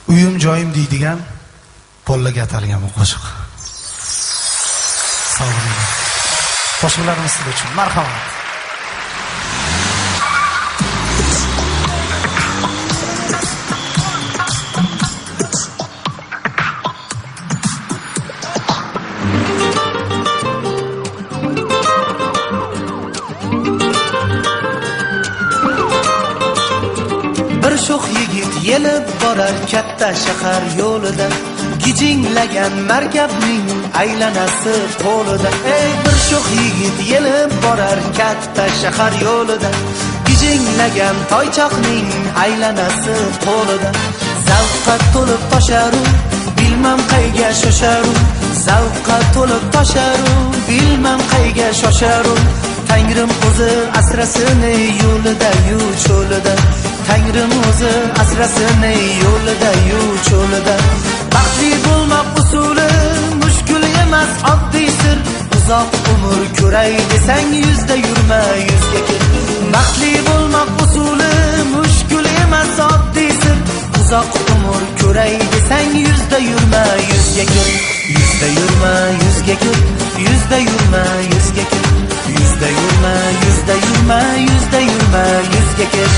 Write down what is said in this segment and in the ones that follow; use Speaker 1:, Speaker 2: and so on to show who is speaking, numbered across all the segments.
Speaker 1: Uyum joyim deydigan pollaga atalgan bu qo'shiq. Sog' bo'ling. Qo'shiqlarimiz sizlar uchun. Marhamat.
Speaker 2: Sho'x yigit yelib borar katta shahar yo'lida, gijinglagan markabning aylanasi qo'lida. Ey bir sho'x yigit yelib borar katta shahar yo'lida, gijinglagan toychoqning aylanasi qo'lida. Zavqqa to'lib tosharu, bilmam qayga shosharu. Zavqqa to'lib tosharu, bilmam qayga shosharu. Tangrim o'zi asrasin yo'lida yu cho'lida. Tangrim o'zi asrasin yo'lida yu cho'lida. Baxtli bo'lmoq usuli mushkul emas, oddiy sir. Uzoq umr ko'ray desang yuzda yurma, yuzga kel. Baxtli bo'lmoq usuli mushkul emas, oddiy sir. Uzoq umr ko'ray desang yuzda yurma, yuzga kel. Yuzda yurma, yuzga kel. Yuzda yurma, yuzga kel. Yuzda yurma, yuzda yurma, yuzda yurma, yuzga kel.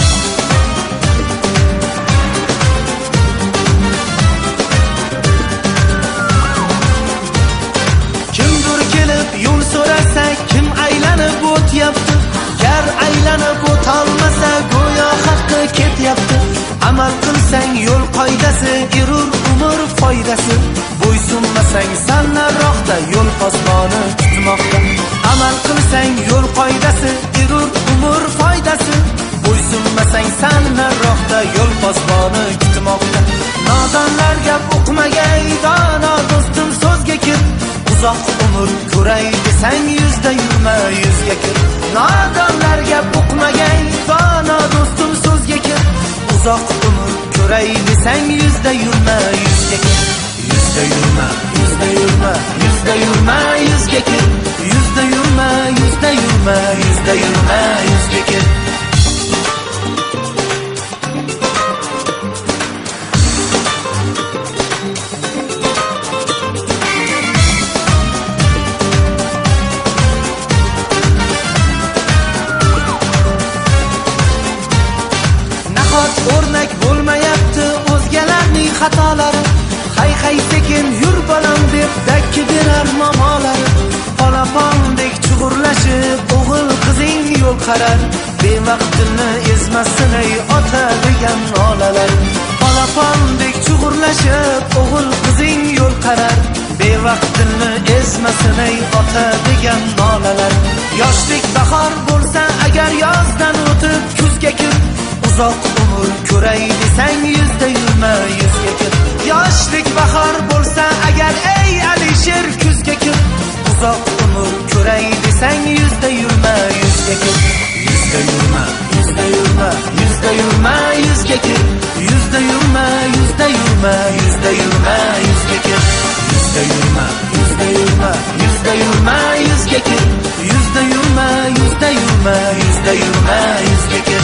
Speaker 2: Kimdir kelib yo'l so'rasa, kim aylanib o'tyapti? Gar aylanib o'tolmasa, go'yo haqqi ketyapti. Amal qilsang yo'l qoidasi, erur umr foydasi. Bo'ysunmasang sanarroqda yo'l posboni kutmoqda. Amal qilsang yo'l qoidasi, erur umr foydasi. Bo'ysunmasang sanarroqda yo'l posboni kutmoqda. Nodonlar gap o'qimagay, dono do'stim so'zga kir. Uzoq umr ko'ray desang yuzda yurma, yuzga kir. Nodonlar gap o'qimagay, dono do'stim so'zga kir. Uzoq umr ko'ray desang yuzda yurma, yuzga kir. Yuzda yurma, yuzda yurma, yuzda yurma, yuzga kir. Yuzda yurma, yuzda yurma, yuzda yurma, yuzga kir. O'rnak bo'lmayapti o'zgalarning xatolari. Hay sekin yur bolam deb dakki berar momolari. Polapondek chug'urlashib o'g'il qizing yo'l qarar. Bevaqtini ezmasin ey ota degan nolalar. Polapondek chug'urlashib o'g'il qizing yo'l qarar. Bevaqtini ezmasin ey ota degan nolalar. Yoshlik bahor bo'lsa agar yozdan o'tib kuzga kir. Uzoq umr ko'ray desang yuzda yurma, yuzga kir. Yoshlik bahor bo'lsa agar ey Alisher kuzga kir. Uzoq umr ko'ray desang yuzda yurma, yuzga kir. Yuzda yurma, yuzda yurma, yuzda yurma, yuzga kir. Yuzda yurma, yuzda yurma, yuzda yurma, yuzga kir. Yuzda yurma, yuzda yurma, yuzda yurma, yuzga kir. Yuzda yurma, yuzda yurma, yuzda yurma, yuzga kir.